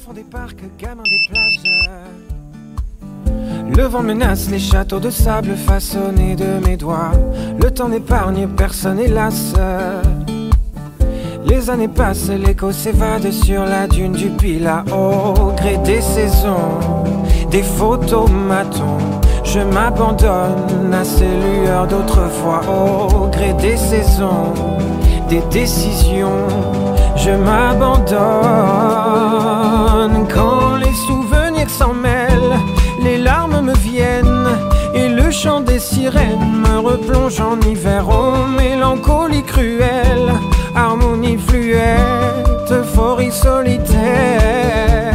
Enfants des parcs, gamins des plages. Le vent menace les châteaux de sable façonnés de mes doigts. Le temps n'épargne personne hélas. Les années passent, l'écho s'évade sur la dune du Pilat. Au gré des saisons, des photomatons, je m'abandonne à ces lueurs d'autrefois. Au gré des saisons, des décisions, je m'abandonne. Quand les souvenirs s'en mêlent, les larmes me viennent et le chant des sirènes me replonge en hiver. Oh, mélancolie cruelle, harmonie fluette, euphorie solitaire.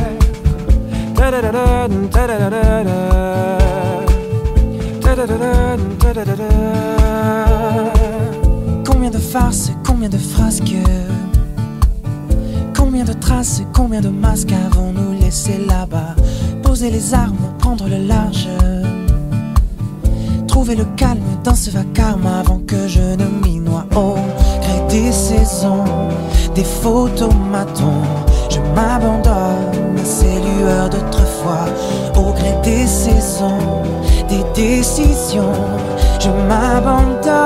Combien de farces, combien de frasques, combien de traces, combien de masques avons-nous laissé là-bas? Poser les armes, prendre le large, trouver le calme dans ce vacarme avant que je ne m'y noie. Au gré des saisons, des photomatons, je m'abandonne à ces lueurs d'autrefois. Au gré des saisons, des décisions, je m'abandonne.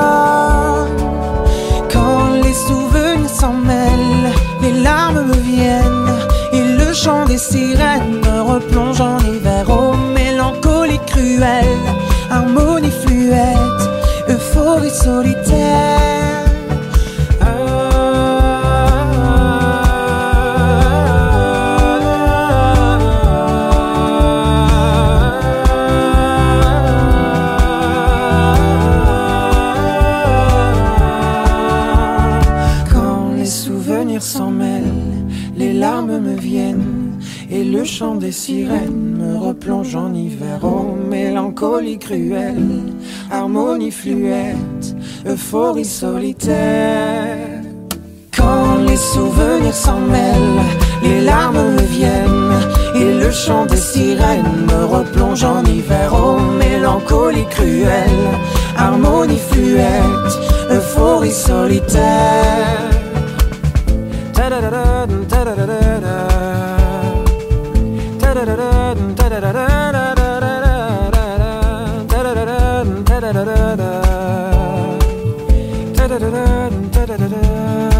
Quand les souvenirs s'en mêlent, les larmes me viennent et le chant des sirènes me replonge en hiver. Oh, mélancolie cruelle, harmonie fluette, euphorie solitaire. S'en mêlent, les larmes me viennent et le chant des sirènes me replonge en hiver. Oh, mélancolie cruelle, harmonie fluette, euphorie solitaire. Quand les souvenirs s'en mêlent, les larmes me viennent et le chant des sirènes me replonge en hiver. Oh, mélancolie cruelle, harmonie fluette, euphorie solitaire. Da da da da da.